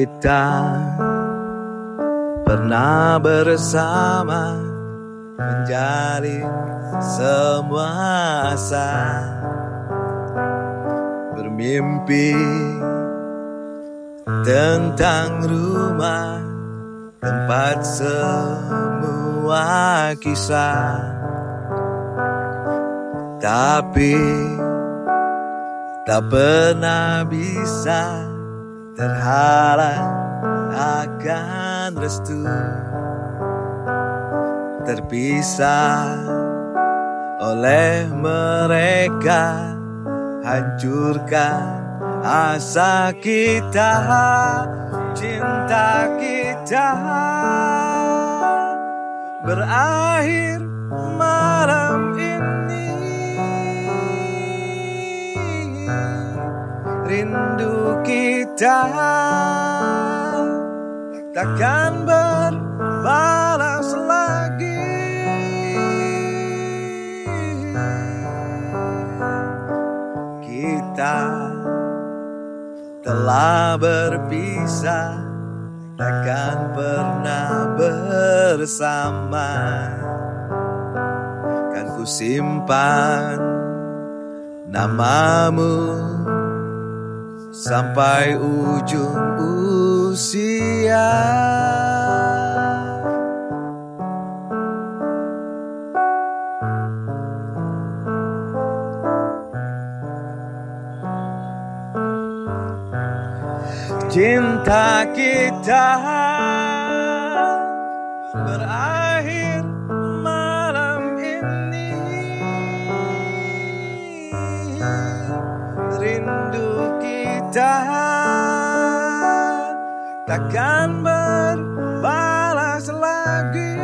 Kita pernah bersama menjalin semua asa, bermimpi tentang rumah, tempat semua kisah. Tapi tak pernah bisa terhalang akan restu, terpisah oleh mereka, hancurkan asa kita, cinta kita berakhir malam ini. Rindu kita takkan berbalas lagi. Kita telah berpisah, takkan pernah bersama. Kan ku simpan namamu sampai ujung usia. Cinta kita berakhir malam ini. Rindu kita takkan berbalas lagi.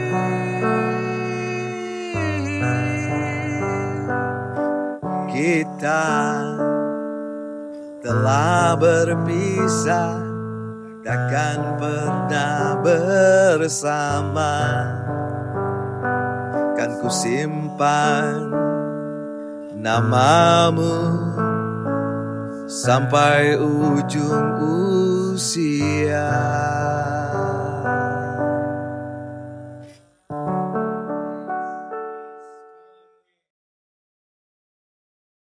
Kita telah berpisah, takkan pernah bersama. Kan ku simpan namamu sampai ujung usia.